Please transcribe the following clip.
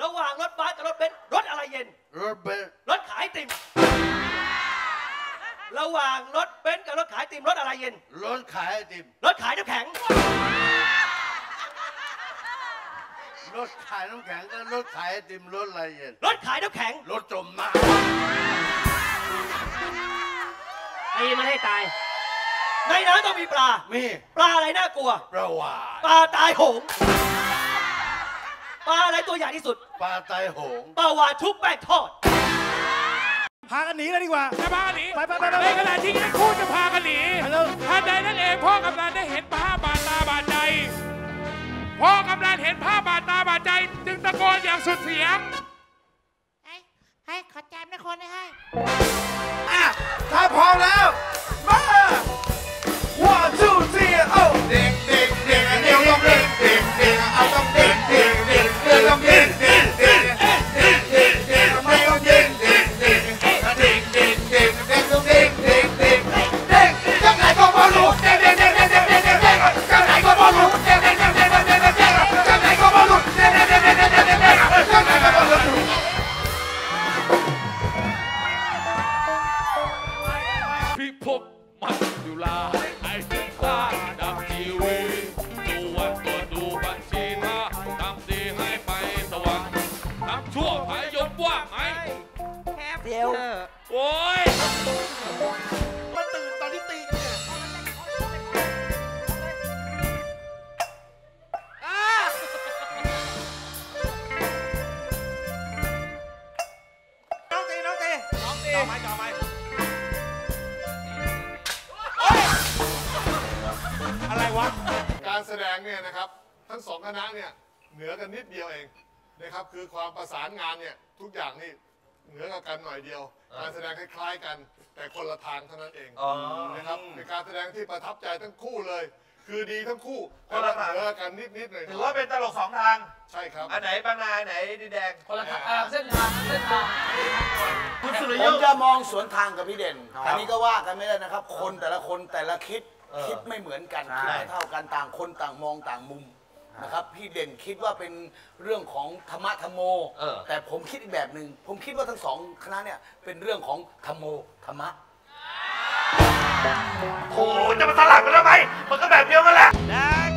ระหว่างรถบัสกับรถเบนซ์รถอะไรเย็นรถเบนซ์รถขายติมระหว่างรถเบนซ์กับรถขายติมรถอะไรเย็นรถขายติมรถขายน้ำแข็งรถขายน้ำแข็งก็รถขายติมรถอะไรเย็นรถขายน้ำแข็งรถจมน้ำตีมันให้ตายในน้ำต้องมีปลามีปลาอะไรน่ากลัวปลาวาฬปลาตายโหงปลาอะไรตัวใหญ่ที่สุดปลาตายโหงปลาวาฬชุบแป้งทอดพากันหนีเลยดีกว่าจะพาหนีไปในขณะที่ทั้งคู่จะพากันหนีท่านใดนั่นเองพ่อกำนันได้เห็นภาพบาดตาบาดใจพ่อกำนันเห็นภาพบาดตาบาดใจจึงตะโกนอย่างสุดเสียงให้ขอแจมนะคนให้ถ้าพร้อมแล้วมาone two three เด็กเด็กเด็กเด็กต้องเด็กเด็กเด็กเอาต้องเด็กเด็กเด็กเด็กต้องเด็กเด็กเด็กเด็กเด็กเด็กไม่ต้องเด็กเด็กเด็กเด็กเด็กเด็กเด็กเด็กต้องเด็กเด็กเด็กเด็กจังไหนก็พอรู้เด็กเด็กเด็กเด็กเด็กเด็กเด็กจังไหนก็พอรู้เด็กเด็กเด็กเด็กเด็กเด็กจังไหนก็พอรู้เด็กเด็กเด็กเด็กเด็กเด็กจังไหนก็พอรู้พิภพมัจจุราชไอ้สิงค้าดับทีวีดูวันตัวดูบัญชีท่าทำดีให้ไปสว่างทำชั่วพายกว่างไอ้แคบเดียวโอ้ยมาตื่นตอนที่ตีกันเนี่ยน้องตีจ่อไม้อะไรวะการแสดงเนี่ยนะครับทั้งสองคณะเนี่ยเหนือกันนิดเดียวเองนะครับคือความประสานงานเนี่ยทุกอย่างนี่เหนือกันหน่อยเดียวการแสดงคล้ายๆกันแต่คนละทางเท่านั้นเองนะครับเป็นการแสดงที่ประทับใจทั้งคู่เลยคือดีทั้งคู่แต่ว่าเหนือกันนิดๆหน่อยถือว่าเป็นตลกสองทางใช่ครับอันไหนบางนาไหนดินแดงคนละทางเส้นทางคุณสุริยะผมจะมองสวนทางกับพี่เด่นอันนี้ก็ว่ากันไม่ได้นะครับคนแต่ละคนแต่ละคิดไม่เหมือนกันคิดไม่เท่ากันต่างคนต่างมองต่างมุมนะครับพี่เด่นคิดว่าเป็นเรื่องของธรรมะธรรมโมแต่ผมคิดอีกแบบหนึ่งผมคิดว่าทั้งสองคณะเนี่ยเป็นเรื่องของธรรมโมธรรมะโอ้จะมาสลับกันทำไมมันก็แบบเดียวกันแหละ